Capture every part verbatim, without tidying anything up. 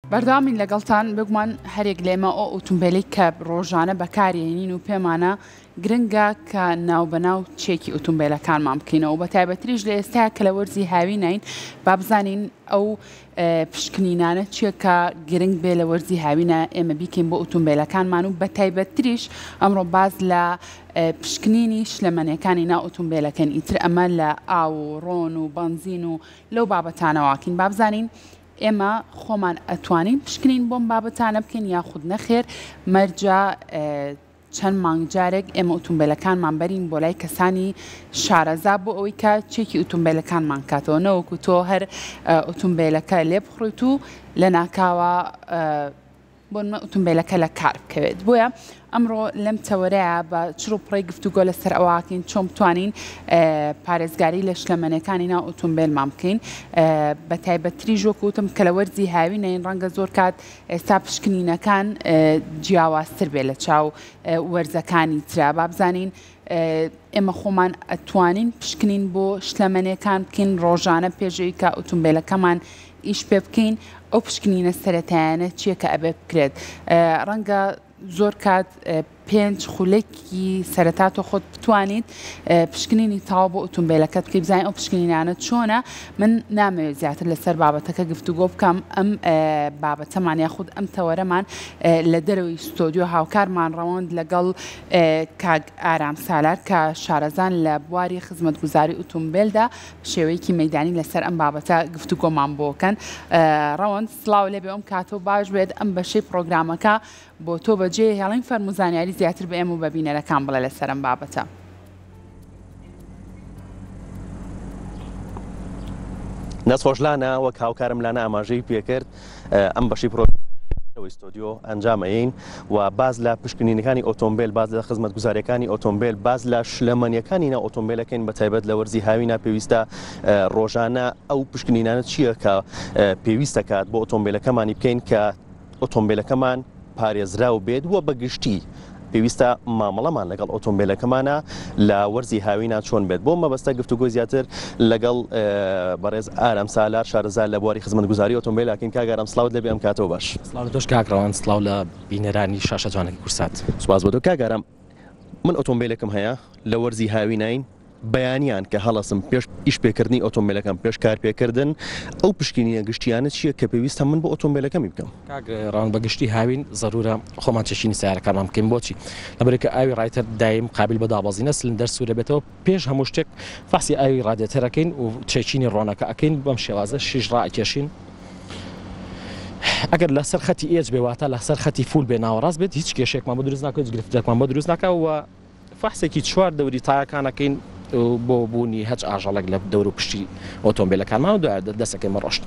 بەرداوامی لەگەڵتان بگومان هەرێک لێمە ئەو ئۆتۆمبیلەی کە ڕۆژانە بەکارهێنین و پێمانە گرنگە کە ناوبەناو چێکی ئۆتۆمبیلەکانمان بکەینەوە بە تایبەتریش لە ئێستا کە لە وەرزی هاوی نین با بزانین ئەو پشکنینانە چیە کە گرنگ بێ لە وەرزی هاوینە ئێمە بیکەین بۆ ئۆتۆمبیلەکانمان و بە تایبەتریش ئەمڕۆ باز لە پشکنینی شلەمەنیەکانی ناو ئۆتۆمبیلەکەن ئیتر ئەمە لە ئاو و ڕۆن و بەنزین و لەو بابەتانەواکەین با بزانین ئێمە خۆمان ئەتوانین پشکنین بۆم بابەتانە بکەین یاخود نەخێر مەرجە چەند مانگجارێک ئێمە ئۆتۆمبیلەکانمان بەرین بۆ لای کەسانی شارەزا بۆ ئەوەی کە چێکی ئۆتۆمبیلەکانمان کاتەوە نەوەکو تۆ هەر ئۆتۆمبیلەکە لێ بخڕیت و لە ناکاوە بۆ ئۆتۆمبیلەکە لە کار بکەوێت بۆیە ئەمڕۆ لەم تەوەرەیە بە چڕوپڕی گفتوگۆ لەسەر ئەوواکەین چۆن بتوانین پارێزگاری لە شلەمەنەکانی ناو ئۆتۆمبیلمان بکەین بە تایبەتری ژۆکوتم کە لە وەرزی هاوی نین ڕەنگە زۆر کات ئێستا پشکنینەکان جیاوازتر بێ لە چاو وەرزەکانی ترا با بزانین ئێمە خۆمان ئەتوانین پشکنین بۆ شلەمەنەکان بکەین ڕۆژانە پێشەوەی کە ئۆتۆمبیلەکەمان ئیش پێ بکەین ئەو پشکنینە سەرەتایانە چییە کە ئەبێ بکرێت ڕەنگە زۆر کات پێنج خولێکی سەرەتا تۆ خۆت بتوانیت پشکنینی تاوا بۆ ئۆتۆمبیلەکەت بکەی بزانین ئەو پشکنینانە چۆنە من نامەوێت زیاتر لەسەر بابەتەکە گفتوگۆ بکەم ئەم بابەتەمان یاخود ئەم تەوەرەمان لە دەرەوەی ستۆدیۆ هاوکارمان ڕەوەند لەگەڵ کاگ ئارام سالار کە شارەزان لە بواری خزمەتگوزاری ئۆتۆمبیلدا شێوەیەکی مەیدانی لەسەر ئەم بابەتە گفتوگۆمان بۆکەن ڕەوەند سڵاو لێبێ ئەم کاتۆ باش بێت ئەم بەشەی پرۆگرامەکە بۆ تۆ بەجێ هێڵین فەرموزانیاری زیاتر بە ئێمە و بەبینەرەکان بڵێ لەسەر ئەم بابەتە. نەسخۆشلانە وەک هاوکارم لانە ئاماژەی پێکرد ئەم بەشی پرۆگرامەوەی ستۆدیۆ ئەنجامەیەین و باز لە پشکنینەکانی ئۆتۆمبیل باز لە خزمەتگوزاریەکانی ئۆتۆمبیل باز لە شلەمەنیەکانی ناو ئۆتۆمبیلەکەین بە تایبەت لە وەرزی هاوینە پێویستە ڕۆژانە ئەو پشکنینانە چییە کە پێویستە کات بۆ ئۆتۆمبیلەکەمانی بکەین کە ئۆتۆمبیلەکەمان پارێزراو بێت وە بەگشتی پێویستە مامەڵەمان لەگەڵ ئۆتۆمبیلەکەمانە لە وەرزی هاوینە چۆن بێت بۆ مەبەستە گفتوگۆ زیاتر لەگەڵ بەڕێز ئارام سالار شارەزا لە بواری خزمەتگوزاری ئۆتۆمبیلەکەین کاگەرام سڵاوت لەبێ ئەم کاتەوە باش. سڵاو دۆش کاکڕەوان سڵاو لە بینەرانی شاشە جوانەکەی کورسات. سوپاس بۆ تۆ کاگەرام من ئۆتۆمبیلەکەم هەیە لە وەرزی هاوینین بەیانیان کە هەڵەسم پێش ئیش پێکردنی ئۆتۆمبیلەکەم پێش کار پێکردن ئەو پشکنینە گشتیانە چییە کە پێویستە من بۆ ئۆتۆمبیلەکەمی بکەم ڕان بەگشتی هاوین ضرورە خۆمان چەشینی سیارەکانمان بکەین بۆچی لەبەرێکە ئاوی ڕایتر دایم قابل بە دابەزینە سلندەر سوورە بێتەوە پێش هەموو شتێک فاسی ئاوی ڕادێتەرەکەین و چێچینی ڕۆنەکە ئەەکەین بەم شێوازە شیش ڕائکێشین ئەگەر لەسەر خەتی ئێج بێواتە لەسەر خەتی فول بێ ناوەڕاست بێت هیچ کێشێکمان بۆ دروست ناکەوێت گرفتێکمان بۆ دروست ناکەوە فاسێکی چوار دەوری تایەکانەکەین بۆ بوونی هەچ ئاژەڵک لە دەور و پشتی ئۆتۆمبیلەکانمان و دوای دەستەکەی مەڕۆشت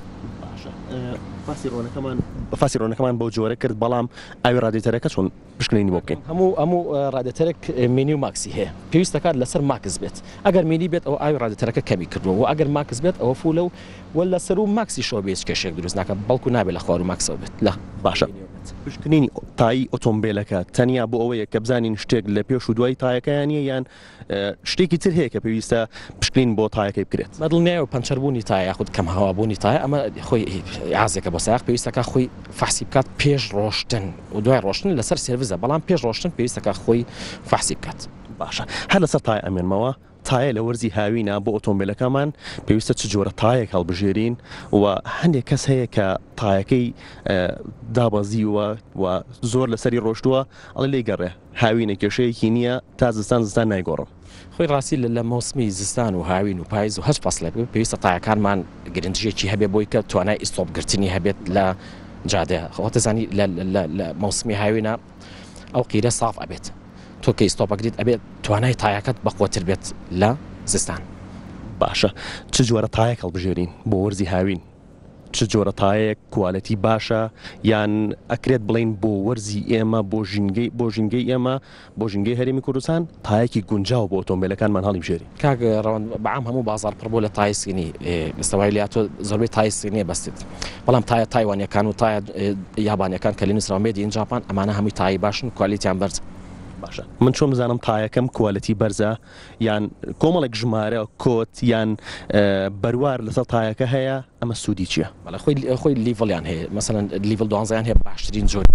فاسی ڕۆنەکەمان بۆ جۆرە کرد بەڵام ئاوی ڕادێتەرەکە چۆن پشکنینی بۆ بکەین هەموو هەموو ڕادێتەرێک مینی و ماکسی هەیە پێویستەکات لەسەر ماکس بێت ئەگەر مینی بێت ئەو ئاوی ڕادێتەرەکە کەمی کردووە و ئەگەر ماکس بێت ئەوە فولە و وە لەسەر و ماکسی شۆ بێت کێشێک دروست ناکە بەڵکو نابێت لە خوار و ماکسەوە بێت لە باشە پشکنینی تایی ئۆتۆمبیلەکە تەنیا بۆ ئەوەیە کە بزانین شتێک لە پێش و دوای تایەکەیانە یان شتێکی تر هەیە کە پێویستە پشکنین بۆ تایەکەی بکرێت بەدڵنیایە و پەنچەربوونی تایە یاخود کەم هەوابوونی تایە ئەمە خۆی عازێکە بۆ سایق پێویستەکە خۆی فحسی بکات پێش ڕۆشتن و دوای ڕۆشتن لەسەر سێڤیزە بەڵام پێش ڕۆشتن پێویستەکە خۆی فحسی بکات باشە هەر لەسەر تای ئەمێنمەوە تایە لە وەرزی هاوینە بۆ ئۆتۆمبیلەکەمان پێویستە چ جۆرە تایەک هەڵبژێرین و هەندێک کەس هەیە کە تایەکەی دابەزیوە و زۆر لەسەری ڕۆشتووە ئەڵێ لێی گەڕێ هاوینە کێشەیەکی نییە تا زستان زستان نایگۆڕم خۆی ڕاستی لە مۆسمی زستان و هاوین و پاییز و هەش فەسڵێ پێویستە تایەکانمان گرنجێکی هەبێ بۆی کە توانای ئیستۆپگرتنی هەبێت لە جادەیە خۆتەزانی لە مۆسمی هاوینە ئەو قیرە ساف ئەبێت تۆ کە ئیستۆپەگریت ئەبێت توانای تایەکەت بەخۆتر بێت لە زستان باشە چ جۆرە تایەک هەڵبژێرین بۆ وەرزی هاوین چ جۆرە تایەک کوالەتی باشە یان ئەکرێت بڵین بۆ وەرزی ئێمە بۆ ژینگەی بۆ ژینگەی ئێمە بۆ ژینگەی هەرێمی کوردستان تایەکی گونجاو بۆ ئۆتۆمبیلەکانمان هەڵی بژێری کاک ڕەوەند بەعام هەموو بازار پڕ بۆ لە تایسکینی ئێستاوای لە تۆ زۆربەی تایسکینیە بەستیت بەڵام تایە تایوانیەکان و تایە یابانیەکان کە لە نووسراوە مێدی ئین جاپان ئەمانە هەمووی تایی باشن کوالیتیان بەرز باشە من چۆن بزانم تایەکەم کوالەتی بەرزە یان کۆمەڵێک ژمارە کۆت یان بەروار لەسەر تایەکە هەیە ئەمە سوودی چییە؟ بەڵێ خۆی خۆی لیڤڵیان هەیە مەسەڵەن لیڤڵ دوانزەیان هەیە باشترین زۆر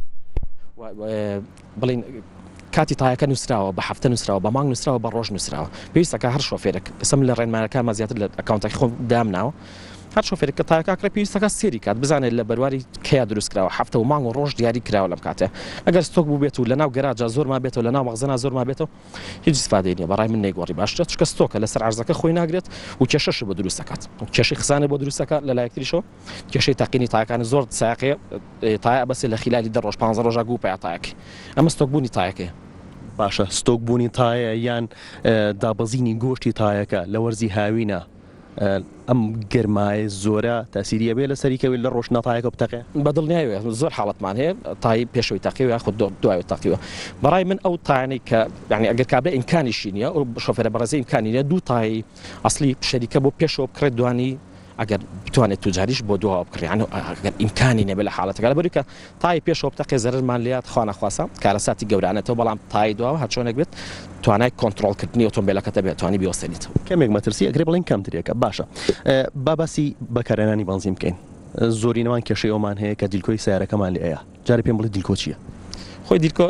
بڵین کاتی تایەکە نووسراوە بە هەفتە نووسراوە بە مانگ نووسراوە بە ڕۆژ نووسراوە پێویستەکە هەر شۆفێرێک ئێسم لە ڕێنمانەکانمان زیاتر لە ئەکاونتێکی خۆم دامناوە هەر شۆفێرێک کە تایەکە پێویستەکە سێری کات بزانێت لە بەرواری کیا دروستکراوە هەفتە و مانگ و ڕۆژ دیاری کراوە لەم کاتێ ئەگەر ستۆک بوو بێت و لە ناو گەراجە زۆر ما بێتەوە لە ناو مەخزەنا زۆر ما بێتەوە هیچ استفادەی نییە بەڕای من نەیگۆڕی باشترە چکە ستۆکە لەسەر عەرزەکە خۆی ناگرێت و کێشەش بۆ دروستەکات کێشەی خزانە بۆ دروستەکە لە لایەکتریشەوە کێشەی تاقینی تایەکانی زۆر ساقەیە تایە بەسێ لە خلالی دە ڕۆژ پانزە ڕۆژە گوو پێ تایەکی ئەمە ستۆک بوونی تایەکەیە باشە ستۆک بوونی تایە یان دابەزینی گۆشتی تایەکە لە وەرزی هاوینە ئەم گرمای زۆرە تاسیریە بێ لە سەریکەوێت لە ڕۆژ ناتایەکە بتەقێ بەدڵنیاوێ زۆر حاڵەتمان هەیە تای پێشەوەی تاقیوە خود دوای تاقیوە بەڕای من ئەو تایانەی کە یعنی ئەگەر کابرا ئیمکانیشی نییە و شۆفێرە بەڕێزی ئیمکانی نیە دوو تای ئەسلی شەریکە بۆ پێشەوە بکرێت دوانی ئەگەر بتوانێت توجاریش بۆ دووە بکڕیان و ئەگەر ئیمکانی نەبێت لە حاڵەتەکە لەبەری کە تای پێشەوە بتەقێ زەرمان لات خوانەخواسە کارەساتی گەورانێتەوە بەڵام تای دواوە هەچۆنێک بێت توانای کۆنتترۆلکردنی ئۆتۆمبیلەکەتە بێت توانی بیوەستێنیتەوە کەمێک مەترسی ئەگرێ بڵین کەمترێکە باشە باباسی بەکارێنانی بەنزین بکەین زۆرینەوان کێشەی ئەومان هەیە کە دیلکۆی سیارەکەمان لێەیە جارێ پێم بڵێ دیلکۆ چییە؟ خۆی دیلکۆ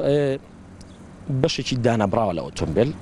بەشێکی دانابراوە لە ئۆتۆمبیل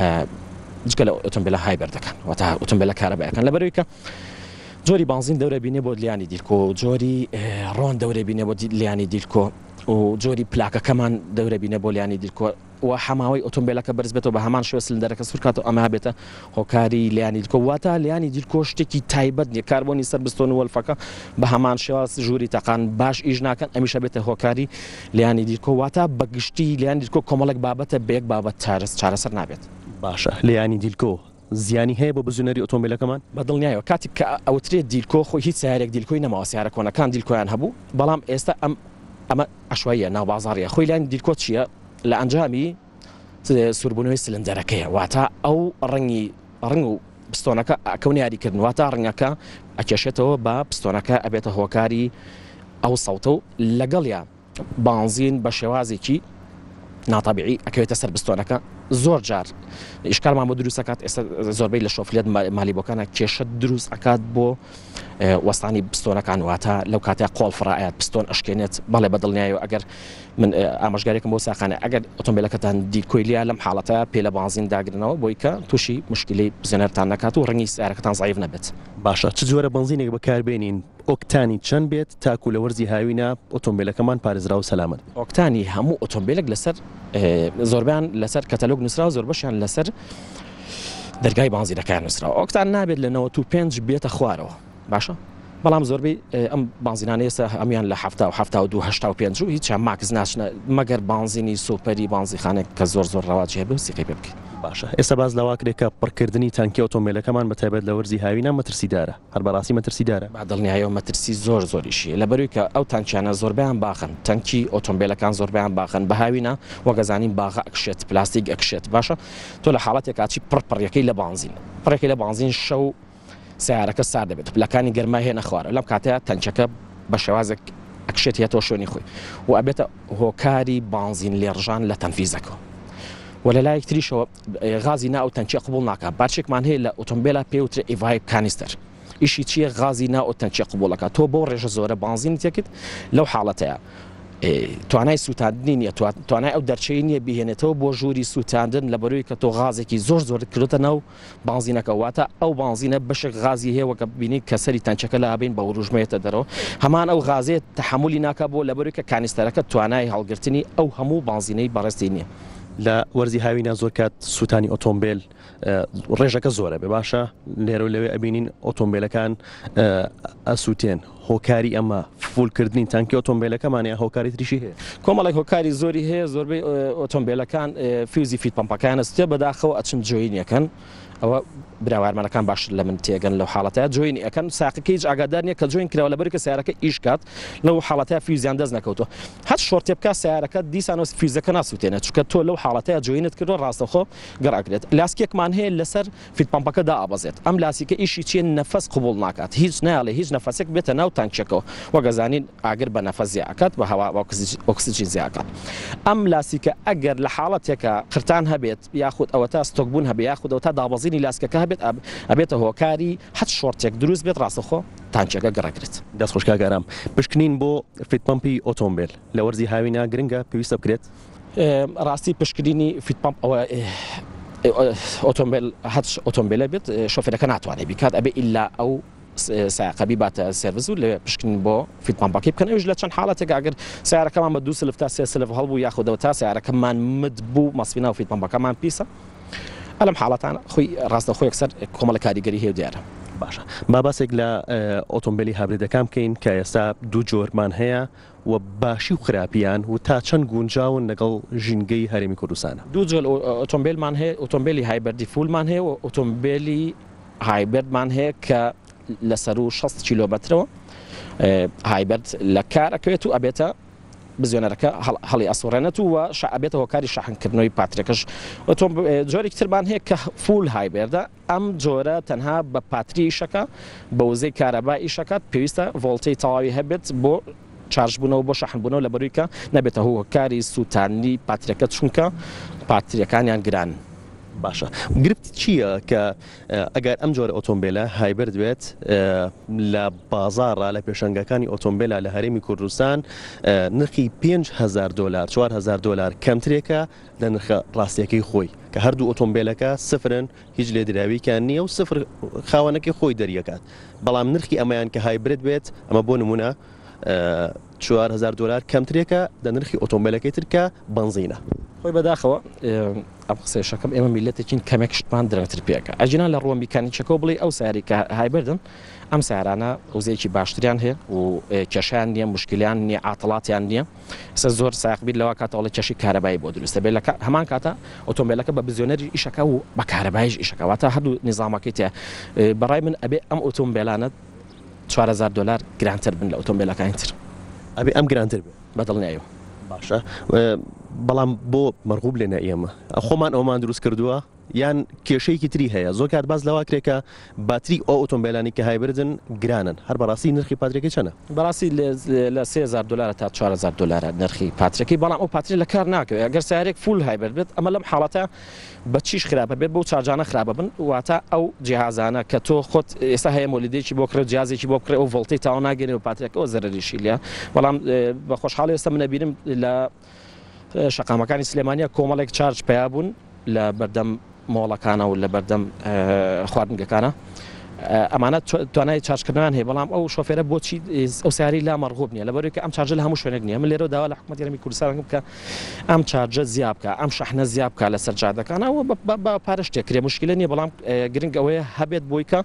جگە لە ئۆتۆمبیلە هایبەردەکان واتە ئۆتۆمبیلە کارەبایەکان لەبەرەوەی کە جۆری بانزین دەورە بینێ بۆ لیانی دیلکۆ جۆری ڕۆن دەورە بینێ بۆ لیانی دیلکۆ و جۆری پلاکەکەمان دەورە بینێ بۆ لیانی دیلکۆ و هەماوەی ئۆتۆمبیلەکە بەرز بێتەوە بە هەمان شێوە سلندەرەکە سوور کاتەوە ئەمە بێتە هۆکاری لیانی دیلکۆ واتە لیانی دیلکۆ شتێکی تایبەت نییە کاربۆنی سەر بستۆن وەلفەکە بە هەمان شێوە ژووری تەقان باش ئیش ناکەن ئەمیشە بێتە هۆکاری لیانی دیلکۆ واتە بەگشتی لیانی دیلکۆ کۆمەڵێک بابەتە بەیەک بابەت چارەس چارەسەر نابێت باشە لیانی دیلکۆ زیانی هەیە بۆ بزوونەری ئۆتۆمبیلەکەمان بەدڵنیایەوە کاتێک کە ئەوترێت دیلکۆ خۆی هیچ سیارێک دیلکۆی نەماوە سیارە کۆنەکان دیلکۆیان هەبوو بەڵام ئێستا ئەم ئەمە عشواییە ناو بازاڕیە خۆی لیانی دیلکۆ چییە لە ئەنجامی سوربوونەوەی سلندەرەکەیە واتە ئەو ڕەنگی ڕنگ و پستۆنەکە ئەکەون یاریکردن واتە ڕنگەکە ئەکێشێتەوە بە پستۆنەکە ئەبێتە هۆکاری ئەو سەوتە و لەگەڵیا بانزین بە شێوازێکی ناتەبیعی ئەکەوێتە سەر بستۆنەکە زۆر جار ئیشکالمان بۆ دروست ئەکات ئێستا زۆربەی لە شۆفلێت مالیبۆکانە کێشە دروست ئەکات بۆ وەستانی پستۆنەکان واتە لەو کاتیا قۆڵ فڕایەت پستۆن ئەشکێنێت بەڵێ بەدڵنیایەوە ئەگەر من ئاماژگاریەکەم بۆ ساقانە ئەگەر ئۆتۆمبیلەکەتان دیلکۆیلیا لەم حاڵەتە پێ لە بانزین داگرنەوە بۆی کە تووشی مشکلی بزێنەرتان نەکات و ڕەنگی سیارەکەتان زایف نەبێت باشە چ جۆرە بنزینێک بەکاربێنین ئۆکتانی چەند بێت تاکو لە وەرزی هاوینە ئۆتۆمبیلەکەمان پارێزرا و سەلامەت ئۆکتانی هەموو ئۆتۆمبیلێک لەسەر زۆربیان لەسەر کەتەلۆگ نووسراوە زۆر بەشیان لەسەر دەرگای بانزینەکان نووسراوە ئۆکتان نابێت لە نەوەت و پێنج بێتە خوارەوە باشە بەڵام زۆربەی ئەم بانزینانە ئێستا هەمیان لە هەفتا و هەفتا و دوو هەشتا و پێنج و هیچیان ماکس ناچنە مەگەر بانزینی سوپەری بانزیخانێک کە زۆر زۆر ڕەواجی هەبێ و سیقی پێ بکەیت باشە ئێستا باز لەواکرێکە پڕکردنی تانکی ئۆتۆمبیلەکەمان بەتایبەت لە وەرزی هاوینە مەترسیدارە هەر بەڕاستی مەترسیدارە بەدڵنیایەوە مەترسی زۆر زۆریشیە لەبەروی کە ئەو تانکیانە زۆربیان باخن تانکی ئۆتۆمبیلەکان زۆربیان باخن بە هاوینە وەگەزانین باغە ئەکشێت پلاستیک ئەکشێت باشە تۆ لە حاڵەتێکا چی پڕپڕیەکەی لە بانزین پڕێکی لە بانزین شەو سیارەکە سار دەبێت پلەکانی گەرمای هێنە خوارە لەم کاتەیە تەنچەکە بە شێوازێک ئەکشێت هێتەوە شوێنی خۆی و ئەبێتە هۆکاری بانزین لێڕژان لە تەنفیزەکە و لە لایەک تریشەوە غازی ناو تەنچی قبول ناکات بارچێکمان هەیە لە ئۆتۆمبیلە پێوترێ ئیڤایب کانیستەر ئیشی چییە غازی ناو تەنچی قبولەکە تۆ بۆ ڕێژە زۆرە بانزین تێکت لەو حاڵەتەیە توانای سووتاندنی نیە توانای ئەو دەرچەی نییە بهێنێتەوە بۆ ژووری سووتاندن لە بەروی کە تۆ غازێکی زۆر زۆر کردتە ناو بانزینەکە واتە ئەو بانزینە بەشێک غازی هەیە وەکە بینی کە سەری تەنچەکە لە ئابین بە وروژمەیەتە دەرەوە هەمان ئەو غازێت تەحملی ناکە بۆ لە بەروی کە کانیستەرەکە توانای هەڵگرتنی ئەو هەموو بانزینەی بەڕێستی نییە لە وەرزی هاوینە زۆر کات سووتانی ئۆتۆمبیل ڕێژەکە زۆرە بێ باشە لێرە و لەوێ ئەبینین ئۆتۆمبیلەکان ئەسووتێن هۆکاری ئەمە فولکردنی تانکی ئۆتۆمبیلەکەمانەیە هۆکاری تریشی هەیە کۆمەڵێک هۆکاری زۆری هەیە زۆربەی ئۆتۆمبیلەکان فیوزی فیت پەمپەکانە سوتێ بەداخەوە ئەچن جۆینەکەن ئەوە براوارمانەکان باش لە من تێگەن لەو حاڵەتە جوینی ئەەکەن ساقەکە هیچ ئاگادارنیە کە جوین کراوە لەبەر کە سیارەکە ئیش کات لەو حاڵەتە فیوزیان دەست نەکەوتەوە هەر شۆرتێ بکە سیارەکە دیسانەوە فیوزەکە ناسووتێنێت چونکە تۆ لەو حاڵەتەیە جوینت کردو ڕاستەخۆ گەڕاگرێت لاسکێکمان هەیە لەسەر فیت پامپەکە دائەبەزێت ئەم لاسیکە ئیشی چیە نەفەس قبول ناکات هیچ ناڵێ هیچ نەفەسێک بێتە ناو تانکچەکەەوە وەگەزانین ئاگر بە نەفەس زیاکات بە هەوا ئۆکسیجین زیاکات ئەم لاسیکە ئەگەر لە حاڵەتێکە قرتان هەبێت یاخود ئەوە تا ستۆکبوون هەبێ یاخودەوە تا دابەزینی لاسکەکە هەبێت ئەبێتە هۆکاری حەت شۆرتێک دروست بێت ڕاستەخۆ تانچەکە گەڕاگرێت دەست خۆشکاگەرام پشکنین بۆ فیت پمپی ئۆتۆمبیل لە وەرزی هاوینە گرنگە پێویستە بکرێت ڕاستی پشکنینی فیت پمپ ئەوە ئۆتۆمبیل هەت ئۆتۆمبیلە بێت شۆفێرەکە ناتوانێت بیکات ئەبێ ئیلا ئەو ساقەبی باتە سێرڤیس و لە پشکنین بۆ فیت پامپەکەی بکەن ئەوش لە چەند حاڵەتێک ئەگەر سیارەکەمان بە دوو سلف تا سێ سلف هەڵبوو یاخودەوە تا سیارەکەمان مد بوو مەسفی ناو فیت پامپەکەمان پیسە ئەلەم حاڵەتانە خۆی ڕاستە خۆی یەکسەر کۆمەڵە کاریگەری هەیە دیارە باشە با باسێک لە ئۆتۆمبیلی هابرێدەکان بکەین کە ئێستا دوو جۆرمان هەیە و باشی و خراپیان و تا چەند گونجاون لەگەڵ ژینگەی هەرێمی کوردستانە دوو جۆر ئۆتۆمبیلمان هەیە ئۆتۆمبیلی هایبەردی فولمان هەیە و ئۆتۆمبیلی هایبردمان هەیە کە لەسەر و شەست کیلۆمەترەوە هایبرد لە کارەکەوێت و ئەبێتە بزیۆنەرەکە هەڵی ئەسوڕێنێت و ئەبێتە هۆکاری شاحنکردنەوەی پاترێکەش جۆرێک ترمان هەیە کە فول هایبێردە ئەم جۆرە تەنها بە پاتری ئیشەکە بە وزەی کارەبا ئیشەکات پێویستە ڤۆڵتەی تەواوی هەبێت بۆ چارژبوونەوە بۆ شاحنبوونەوە لە بەروویکە نەبێتە هۆکاری سووتانی پاترەکە چونکە پاتریەکانیان گران باشە گرفت چییە کە ئەگەر ئەم جۆرە ئۆتۆمبیلە هایبرد بێت لە بازاڕە لە پێشەنگەکانی ئۆتۆمبیلە لە هەرێمی کوردستان نرخی پێنج هەزار دلار چوار هەزار دلار کەمترێکە لە نرخە ڕاستیەکەی خۆی کە هەردوو ئۆتۆمبیلەکە سفرن هیچ لێدراویکیان نییە و سفر خاوەنەکەی خۆی دەریەکات بەڵام نرخی ئەمەیان کە هایبرد بێت ئەمە بۆ نمونە چوار هەزار دلار کەمترێکە لە نرخی ئۆتۆمبیلەکەی ترکە بنزینە خۆی بەداخەوە ئەم قسەیشەکەم ئێمە میلەتێکین کەمێک شتمان درەنگتر پێەکە ئەجینا لە ڕۆم میکانیکەکەەوە بڵێ ئەو ساری کە هایبردن ئەم سارانە وزەیەکی باشتریان هەیە و کێشیان نییە مشکلیان نییە عاتڵاتیان نییە سە زۆر ساقبیر لەوە کاتەوە لە کێشی کارەبایی بۆ دروستە بێت لە هەمان کاتە ئۆتۆمبیلەکە بە بزیۆنەری ئیشەکە و بە کارەبایش ئیشەکەواتە هەردوو نظامەکەی تێ بەڕای من ئەبێ ئەم ئۆتۆمبیلانە چوار هەزار دلار گرانتر بن لە ئۆتۆمبیلەکانی تر ئەبێ ئەم گرانتر بێت بەدڵنیایەوە باشە بەڵام بۆ مەرغوب لێنە ئێمە خۆمان ئەومان دروست کردووە یان کێشەیەکی تری هەیە زۆر کات باز لەوا کرێکە باتری ئەو ئۆتۆمبیلانی کە هایبردن گرانن هەر بەڕاستی نرخی پاترێکی چەنە بەڕاستی لە سێ هەزار دلار تا چوار هەزار دلار نرخی پاترێکی بەڵام ئەو پاتری لە کار ناکەوێت ئەگەر سیارێک فول هایبرد بێت ئەمە لەم حاڵەتە بە چیش خراپە بێت بۆ چارجانە خراپە بن واتە ئەو جیهازانە کە تۆ خۆت ئێستا هەیە مۆلیدێکی بۆ کرێت جیازێکی بۆ بکرێت و ڤۆڵتەی تاوا ناگەێنێ و پاترێکەوە زەرریشی لە بەڵام بە خۆشحاڵی ئێستا منە بینم لە شەقامەکانی سلێمانیە کۆمەڵێک چارج پیا بوون لە بەردەم مۆڵەکانە و لە بەردەم خواردنگەکانە ئەمانە توانای چارجکردنیان هەیە بەڵام ئەو شۆفێرە بۆچی ئەو سیاری لا مەرغوب نییە لەبەرەوەی کە ئەم چارجە لە هەموو شوێنێک نییە من لێرە داوا لە حکوومەتی هەرێمی کوردستان بکە ئەم چارجە زیاد بکە ئەم شەحنە زیاد بکە لەسەر جادەکانەوە بە پارە شتێک مشکلە نییە بەڵام گرنگ ئەوەیە هەبێت بۆی کە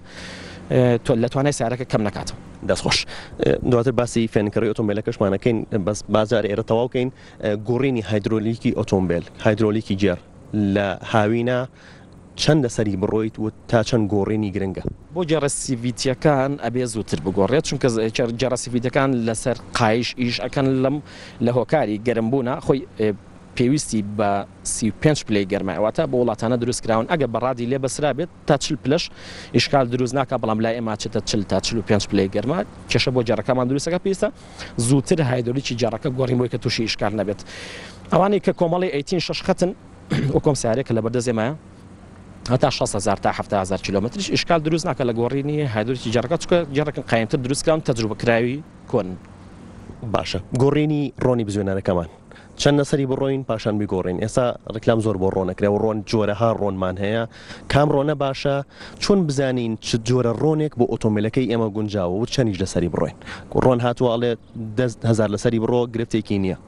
لە توانای سیارەکە کەم نکاتەوە دەستخۆش دواتر باسی فێنکەڕی ئۆتۆمبیلەکەشمانەکەین بەس بازار ئێرە تەواو بکەین گۆڕینی هایدرۆلیکی ئۆتۆمبیل هایدرۆلیکی جێر لە هاوینە چەندە سەری بڕۆیت و تا چەند گۆڕینی گرنگە بۆ جەرەسیڤیتیەکان ئەبێ زووتر بگۆڕێت چونکە جەرەسیڤیتەکان لەسەر قایش ئیش ئەکەن لەم لە هۆکاری گەرمبوونە خۆی پێویستی بە سی و پێنج پلەی گەرمایواتە بۆ وڵاتانە دروستکراون ئەگە بەڕادی لێ بەسرا بێت تا چل پلەش ئیشکال دروست ناکە بەڵام لای ئێمە چێتە چل تا چل و پێنج پلەی گەرمە کێشە بۆ جارەکەمان دروستەکە پێویستە زووتر هایدرۆلیکی جارەکە گۆڕین بۆی کە تووشی ئیشکال نەبێت ئەوانەی کە کۆمەڵی ئەیتین شەش خەتن وەکۆم سیارێکە لە بەردەستێمایە هەتا شەش هەزار تا هەفتە هەزار کیلۆمەتریش ئیشکال دروست ناکە لە گۆڕینی هایدرۆلیکی جارەکە چونکە جارەکە قایمتر دروستکراون تەجروبەکراوی کۆن باشە گۆڕینی ڕۆنی بزوێنەرەکەمان چەند نەسەری بڕۆین پاشان بیگۆڕین ئێستا ڕکلام زۆر بۆ ڕۆنەکرێ و ڕۆن جۆرەها ڕۆنمان هەیە کام ڕۆنە باشە چۆن بزانین چ جۆرە ڕۆنێک بۆ ئۆتۆمبیلەکەی ئێمە گونجاوە و چەندیش لەسەری بڕۆین ڕۆن هاتووەڵێ هەزار لەسەری بڕۆ گرفتێکی نییە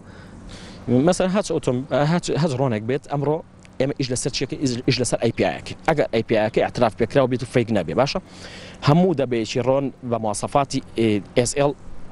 مەسەن هەچ ڕۆنێک بێت ئەمڕۆ ئێمە ئیش لەسەر چێکە ئیش لەسەر ئەی پی آیەکە ئەگەر ئەی پی آیەکە اعتراف پێکراوە بێت و فێک نەبێ باشە هەموو دەبێتی ڕۆن بە مواصفاتی ئێس ئێل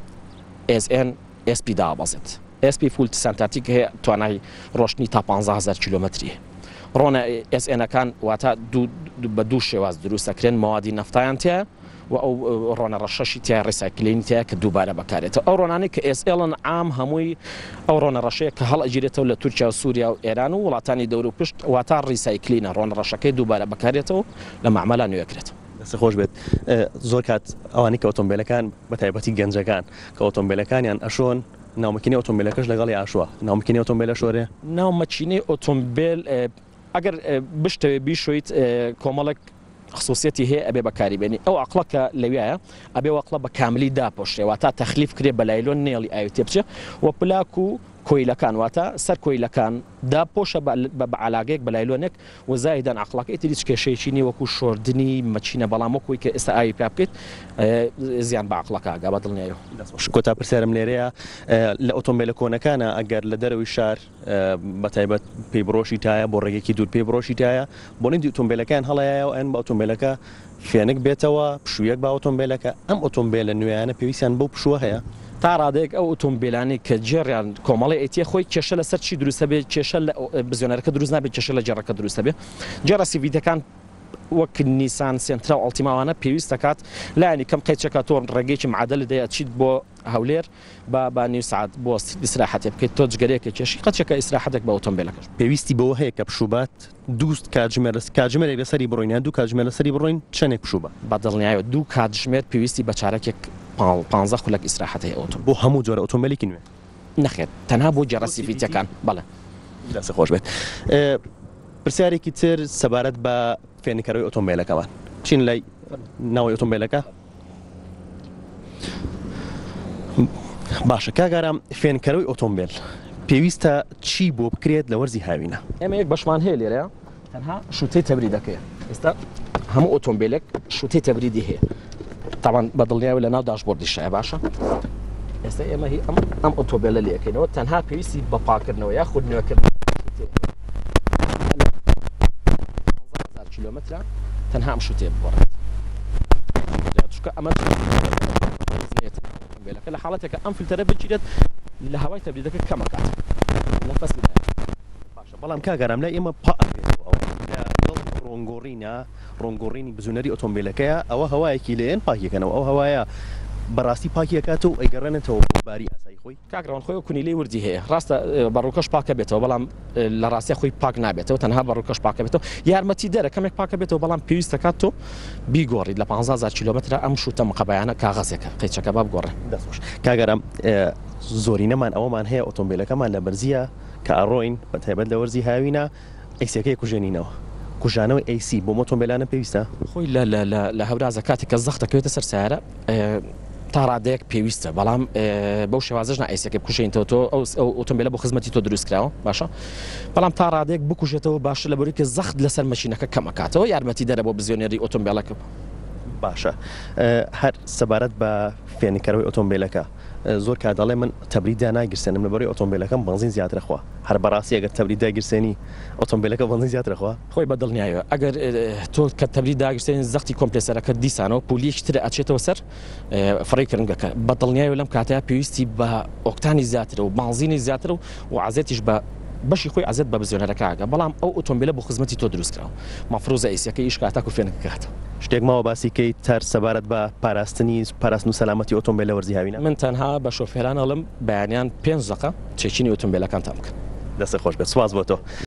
ئێس ئێن ئێس پی دابەزێت ئێس پی فول سانتاتیک هەیە توانای ڕۆشتنی تا پانزە هەزار کیلۆمەتری ڕۆنە ئێس ئێنەکان واتە بە دوو شێواز دروستەکرێن مەوادی نەفتایان تایە و ئەو ڕۆنە ڕەشەشی تیا ڕیسایکلینی تایە کە دووبارە بەکارێتەوە ئەو ڕۆنانەی کە ئێس ئێڵن عام هەمووی ئەو ڕۆنە ڕەشەیە کە هەڵ ئەگیرێتەوە لە تورکیا و سووریا و ئێران و وڵاتانی دەور و پشت واتە ڕیسایکلینە ڕۆنە ڕەشەکەی دووبارە بەکارێتەوە لە معمەلا نوێکرێت. دەست خۆش بێت زۆر کات ئەوانی کە ئۆتۆمبیلەکان بە تایبەتی گەنجەکان کە ئۆتۆمبیلەکانیان ئەشۆن ناومەکینی ئۆتۆمبیلەکەش لەگەڵی ئاشوە ناومەکینی ئۆتۆمبیلە شۆرێ ناومەچینەی ئۆتۆمبیل ئەگەر بشتەوێ بیشۆیت کۆمەڵک خصوصیەتی هەیە ئەبێ بەکاریبێنی ئەو عەقڵەکە لەوێیە ئەبێ وەقڵە بە کاملی داپۆشێ واتە تەخلیف کرێ بە لایلۆن نێڵی ئاوی تێ بچێ و پلاک و کۆیلەکان واتە سەر کۆیلەکان داپۆشە بە عەلاقەیەک بە لایلۆنێک و زایدان عەقڵەکە تریچ کێشەیەکی نیە وەکو شۆردنی مەچینە بەڵام وەکوی کە ئێستا ئاوی پیا بکەیت زیان بە عەقڵەکە ئاگا بە دڵنیایەوە. کۆتا پرسیارم لێرەیە لە ئۆتۆمبیلە کۆنەکانە ئەگەر لە دەرەوەی شار بەتایبەت پێی بڕۆشی تایە بۆ ڕێگەیەکی دوور پێی بڕۆشی تایە بۆ نەی ئۆتۆمبیلەکان هەڵەیە و ئەن بە ئۆتۆمبیلەکە فێنک بێتەوە پشوویەک بە ئۆتۆمبیلەکە ئەم ئۆتۆمبیلە نوێیانە پێویستیان بەو پشووە هەیە تا ڕادەیەک ئەو ئۆتۆمبیلانی کە جێڕیان کۆمەڵی ئەیتیە خۆی کێشە لەسەر چی دروستە بێت کێشە لە بزیۆنەرەکە دروست نابێت کێشە لە جێڕەکە دروستە بێت جێڕە سیڤیتەکان وەک نیسان سێنترا و ئەڵتیماوانە پێویست دەکات لایەنی کەم قەیچەکە تۆ ڕێگەیەکی معادل دەیە چیت بۆ هەولێر بە نیو سعات بۆ ئیسراحەتێ بکەیت تۆ جگەرەیەکە کێشی قەچەکە ئیسراحەتێک بە ئۆتۆمبیلەکەش پێویستی بەوە هەیە کە پشوبات دووست کاتژمێر کاتژمێرێک لەسەری بڕۆینیان دوو کاتژمێر لەسەری بڕۆین چەندێک پشوبە بە دڵنیایە دوو کاتژمێر پێویستی بە چارەکێک پانزە خولەک ئیسراحەتی ئۆتۆ بۆ هەموو جۆرە ئۆتۆمبیلێکی نوێ نەخێت تەنها بۆ جێڕە سیڤیتەکان بەڵێ دەست خۆش بێت پرسیارێکی تر سەبارەت بە فێنکەرەوەی ئۆتۆمبیلەکەمان چین لای ناوی ئۆتۆمبیلەکە باشە کاگارام فێنکەرەوەی ئۆتۆمبیل پێویستە چی بۆ بکرێت لە وەرزی هاوینە ئێمە یەک بەشمان هەیە لێرە تەنها شوتەی تەبریدەکەیە ئێستا هەموو ئۆتۆمبیلێک شوتەی تەبریدی هەیە طبعا بە دڵنیاوی لە ناو داشبۆردی شایە باشە ئێستا ئێمە هی ئەم ئەم ئۆتۆمبیلە لێەکەینەوە تەنها پێویستی بە پاکردنەوە یاخود نوێکردن کیلۆمترە تەنها ئەم شوتێ بگۆڕێت ئەمە ئۆتۆمبیلەکە لە حاڵەتێکە ئەم فیلتەرە بگیرێت لە هەوای تەبریدەکە کەمەکات لە فەسلی باشە بەڵام کاگەرام لای ئێمە ڕۆنگۆڕینە ڕۆنگۆڕینی بزوونەری ئۆتۆمبیلەکەیە ئەوە هەوایەکی لێن پاکیەکەنەوە ئەو هەوایە بەڕاستی پاکیەکات و ئەیگەڕێنێتەوە بۆ باری ئاسایی خۆی کاگران خۆی کونیلەی وردی هەیە ڕاستە بەڕووکەش پاکە بێتەوە بەڵام لە ڕاستی خۆی پاک نابێتەوە تەنها بەڕووکەش پاکە بێتەوە یارمەتی دەرە کەمێک پاکە بێتەوە بەڵام پێویست دەکات تۆ بیگۆڕیت لە پانزە هەزار کیلۆمترە ئەم شوتە مقەبەیانە کاغەزێکە قەیچەکە با بگۆڕێ دەستخۆش کاگەرام زۆرینەمان ئەوەمان هەیە ئۆتۆمبیلەکەمان لە بەرزیە کە ئەڕۆین بە تایبەت لە وەرزی هاوینە ئەیسەکەی کوژێنینەوە کوژانەوەی ئەیسی بۆ مۆتۆمبیلانە پێویستە خۆی لە هەورازە کاتی کە زەختەکەوێتە سەر سیارە تا ڕادەیەک پێویستە بەڵام بەو شێوازەش ئەیسەکە بکوژێنیتەوە تۆ ئەو ئۆتۆمبیلە بۆ خزمەتی تۆ دروستکراوە باشە بەڵام تا ڕادەیەک بکوژێتەوە باشە لە بەروی کە زەخت لەسەر مەشینەکە کەمەکاتەوە یارمەتی دەرە بۆ بزیۆنێری ئۆتۆمبیلەکە باشە هەر سەبارەت بە فێنکەرەوەی ئۆتۆمبیلەکە زۆر کا دەڵێ من تەبریدا ناگرسێنم لەبەرەوەی ئۆتۆمبیلەکەم بنزین زیاترەخوا هەر بەڕاستی ئەگەر تەبریدا گرسێنی ئۆتۆمبیلەکە بنزین زیاترەخوا خۆی بە دڵنیایەوە ئەگەر تۆ کە تەبریدا گرسێنی زەختی کۆمپلێسەرەکە دیسانەوە پولیەکی ترە ئەچێتەوە سەر فڕێکردنگەکە بە دڵنیایەوە لەم کاتەیە پێویستی بە ئۆکتانی زیاترە و بنزینی زیاترە و عەزێتیش بە بەشی خۆی عەزێت بە بزیۆنەرەکەگە بەڵام ئەو ئۆتۆمبیلە بۆ خزمەتی تۆ دروستکراوە مەفروزە ئەیسەکە ئیش کاتاک و فێنکەکات شتێک ماوە باسیکەی تەر سەبارەت بە پاراستنی پاراستن و سەلامەتی ئۆتۆمبیل لە وەرزی هاوینە من تەنها بە شۆفێران ئەڵم بەیانیان پێنج دقە چێکینی ئۆتۆمبیلەکان تام بکەن دەست خۆش بێت سواز بۆ تۆ